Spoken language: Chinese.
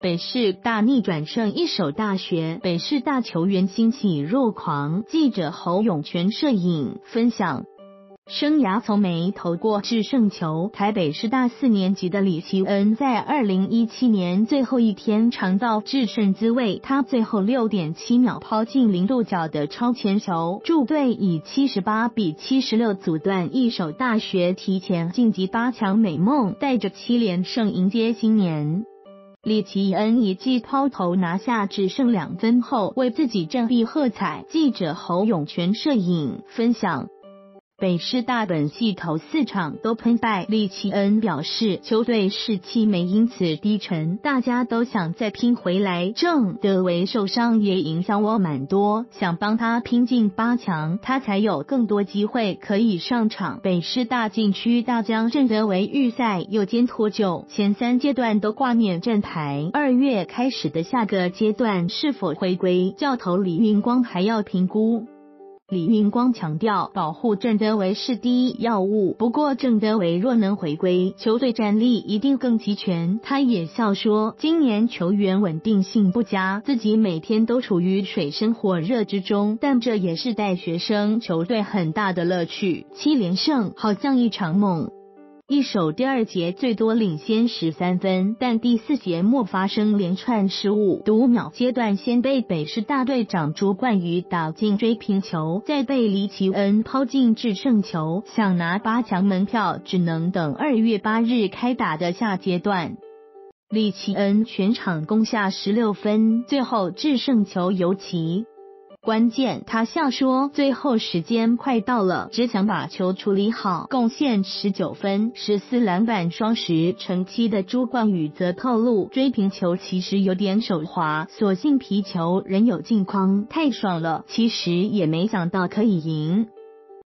北市大逆转胜一手大学，北市大球员欣喜若狂。记者侯永全摄影分享。生涯从没投过制胜球，台北市大4年级的李奇恩在2017年最后一天尝到制胜滋味，他最后6.7秒抛进0度角的超前球，助队以78-76阻断一手大学提前晋级8强美梦，带着7连胜迎接新年。李奇恩一记抛投拿下只剩2分后，为自己振臂喝彩。记者侯永全摄影分享。北市大本系头4场都喷败，李奇恩表示球队士气没因此低沉，大家都想再拼回来。郑德维受伤也影响我蛮多，想帮他拼进8强，他才有更多机会可以上场。北市大禁区大将郑德维预赛又兼脱臼，前3阶段都挂免阵牌，2月开始的下个阶段是否回归，教头李运光还要评估。李运光强调，保护郑德维是第一要务。不过郑德维若能回归，球队战力一定更齐全。他也笑说，今年球员稳定性不佳，自己每天都处于水深火热之中，但这也是带学生球队很大的乐趣。7连胜好像一场梦。一手第2节最多领先13分，但第4节末发生连串失误，读秒阶段先被北市大队长朱冠宇打进追平球，再被李奇恩抛进制胜球，想拿8强门票只能等2月8日开打的下阶段。李奇恩全场攻下16分，最后制胜球尤其关键，他笑说最后时间快到了，只想把球处理好，贡献19分14篮板双10成7的朱冠宇则透露，追平球其实有点手滑，所幸皮球仍有进框，太爽了，其实也没想到可以赢。